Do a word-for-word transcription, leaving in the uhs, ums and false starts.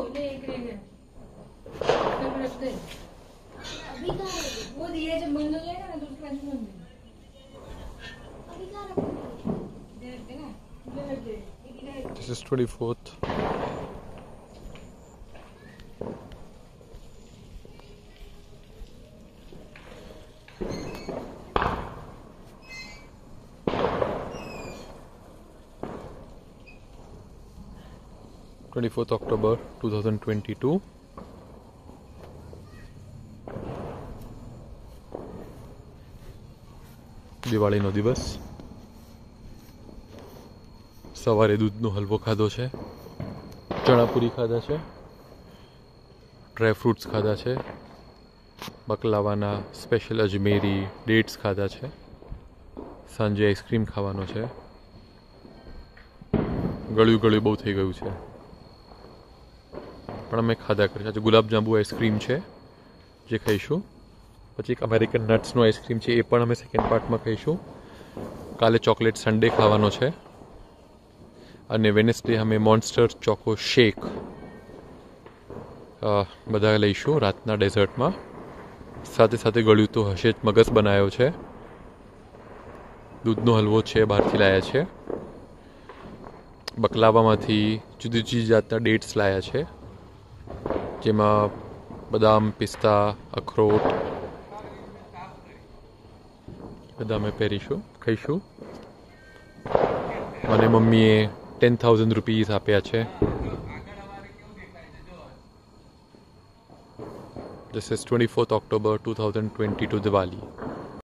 ले एक रह गया सब रख दे अभी कहाँ है वो दिया जब बंद हो जाएगा ना तो उसके बाद बंद अभी कहाँ रखोगे दे रख देना दे रख दे This is twenty-fourth. twenty-fourth October twenty twenty-two. દિવાળીનો દિવસ. સવારે દૂધનો હલવો ખાધો છે, ચણાપુરી ખાધા છે, ડ્રાય ફ્રૂટ્સ ખાધા છે, બકલાવાના સ્પેશિયલ અજમેરી ડેટ્સ ખાધા છે, સાંજે આઈસ્ક્રીમ ખાવાનો છે. ગળ્યું ગળ્યું બહુ થઈ ગયું છે પણ અમે ખાધા કરીએ. આજે ગુલાબજાંબુ આઈસ્ક્રીમ છે જે ખાઈશું. પછી એક અમેરિકન નટ્સનો આઈસ્ક્રીમ છે એ પણ અમે સેકન્ડ પાર્ટમાં ખાઈશું. કાલે ચોકલેટ સન્ડે ખાવાનો છે અને વેનસડે અમે મોન્સ્ટર ચોકો શેક બધા લઈશું રાતના ડેઝર્ટમાં. સાથે સાથે ગળ્યું તો હશે જ. મગસ બનાવ્યો છે, દૂધનો હલવો છે બહારથી લાવ્યા છે, બકલાવામાંથી જુદી જુદી જાતના ડેટ્સ લાવ્યા છે જેમાં બદામ, પિસ્તા, અખરોટ બધા અમે પહેરીશું, ખાઈશું. અને મમ્મીએ ટેન થાઉઝન્ડ રૂપીઝ આપ્યા છે. This is twenty-fourth October twenty twenty-two Diwali.